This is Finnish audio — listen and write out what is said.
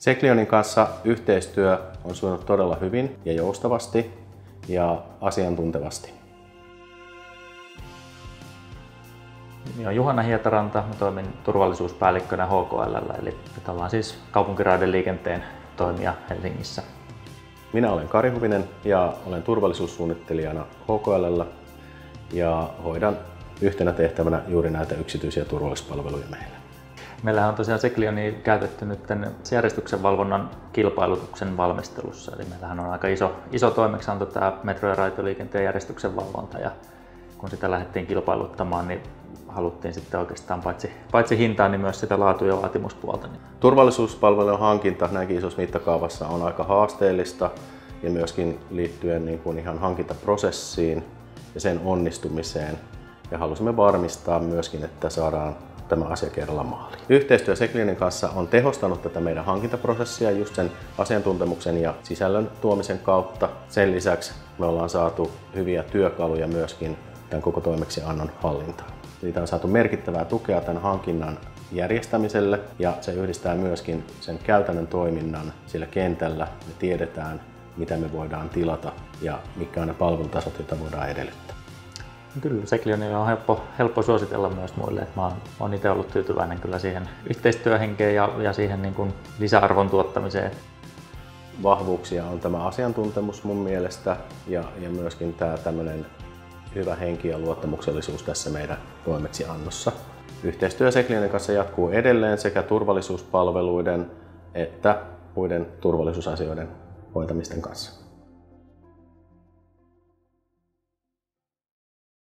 Seclionin kanssa yhteistyö on sujunut todella hyvin ja joustavasti ja asiantuntevasti. Nimi on Juhana Hietaranta, mä toimin turvallisuuspäällikkönä HKL:llä, eli ollaan siis kaupunkiraideliikenteen toimija Helsingissä. Minä olen Kari Huvinen ja olen turvallisuussuunnittelijana HKL:llä ja hoidan yhtenä tehtävänä juuri näitä yksityisiä turvallisuuspalveluja meillä. Meillähän on tosiaan Seclionia käytetty nyt järjestyksen valvonnan kilpailutuksen valmistelussa. Eli meillähän on aika iso toimeksianto tämä metro- ja raitioliikenteen järjestyksen valvonta. Ja kun sitä lähdettiin kilpailuttamaan, niin haluttiin sitten oikeastaan paitsi hintaa, niin myös sitä laatu- ja vaatimuspuolta. Turvallisuuspalvelujen hankinta näinkin isossa mittakaavassa on aika haasteellista ja myöskin liittyen niin kuin ihan hankintaprosessiin ja sen onnistumiseen. Ja halusimme varmistaa myöskin, että saadaan tämä asia kerralla maaliin. Yhteistyö Seclionin kanssa on tehostanut tätä meidän hankintaprosessia just sen asiantuntemuksen ja sisällön tuomisen kautta. Sen lisäksi me ollaan saatu hyviä työkaluja myöskin tämän koko toimeksiannon hallintaan. Siitä on saatu merkittävää tukea tämän hankinnan järjestämiselle ja se yhdistää myöskin sen käytännön toiminnan sillä kentällä. Me tiedetään, mitä me voidaan tilata ja mitkä on ne palvelutasot, joita voidaan edellyttää. Kyllä Seclionia on helppo suositella myös muille. Mä oon itse ollut tyytyväinen kyllä siihen yhteistyöhenkeen ja siihen niin kuin lisäarvon tuottamiseen. Vahvuuksia on tämä asiantuntemus mun mielestä ja myöskin tämä tämmöinen hyvä henki ja luottamuksellisuus tässä meidän toimeksiannossa. Yhteistyö Seclionin kanssa jatkuu edelleen sekä turvallisuuspalveluiden että muiden turvallisuusasioiden hoitamisten kanssa.